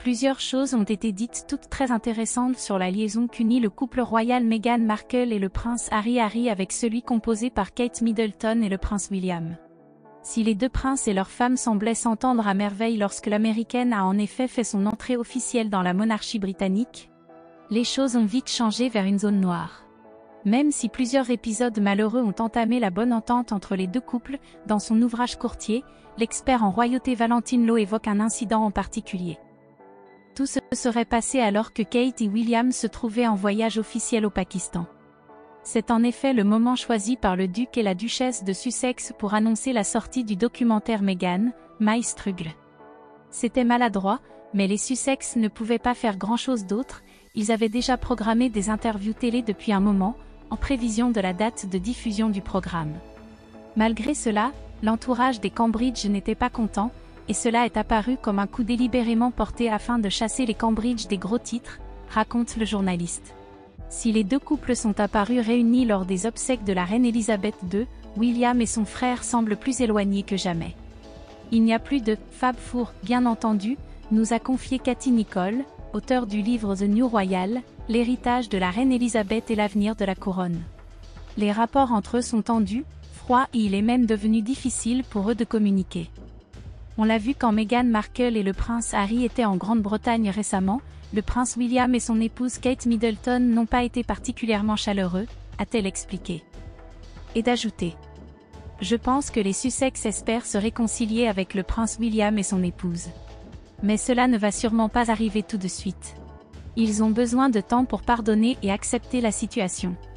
Plusieurs choses ont été dites toutes très intéressantes sur la liaison qu'unit le couple royal Meghan Markle et le prince Harry avec celui composé par Kate Middleton et le prince William. Si les deux princes et leurs femmes semblaient s'entendre à merveille lorsque l'américaine a en effet fait son entrée officielle dans la monarchie britannique, les choses ont vite changé vers une zone noire. Même si plusieurs épisodes malheureux ont entamé la bonne entente entre les deux couples, dans son ouvrage courtier, l'expert en royauté Valentine Low évoque un incident en particulier. Tout se serait passé alors que Kate et William se trouvaient en voyage officiel au Pakistan. C'est en effet le moment choisi par le duc et la duchesse de Sussex pour annoncer la sortie du documentaire Meghan, My Struggle. C'était maladroit, mais les Sussex ne pouvaient pas faire grand-chose d'autre, ils avaient déjà programmé des interviews télé depuis un moment, en prévision de la date de diffusion du programme. Malgré cela, l'entourage des Cambridge n'était pas content, et cela est apparu comme un coup délibérément porté afin de chasser les Cambridge des gros titres, raconte le journaliste. Si les deux couples sont apparus réunis lors des obsèques de la reine Elisabeth II, William et son frère semblent plus éloignés que jamais. Il n'y a plus de « Fab Four », bien entendu, nous a confié Cathy Nicholl, auteur du livre The New Royal, l'héritage de la reine Elisabeth et l'avenir de la couronne. Les rapports entre eux sont tendus, froids et il est même devenu difficile pour eux de communiquer. On l'a vu quand Meghan Markle et le prince Harry étaient en Grande-Bretagne récemment, le prince William et son épouse Kate Middleton n'ont pas été particulièrement chaleureux, a-t-elle expliqué. Et d'ajouter. Je pense que les Sussex espèrent se réconcilier avec le prince William et son épouse. Mais cela ne va sûrement pas arriver tout de suite. Ils ont besoin de temps pour pardonner et accepter la situation.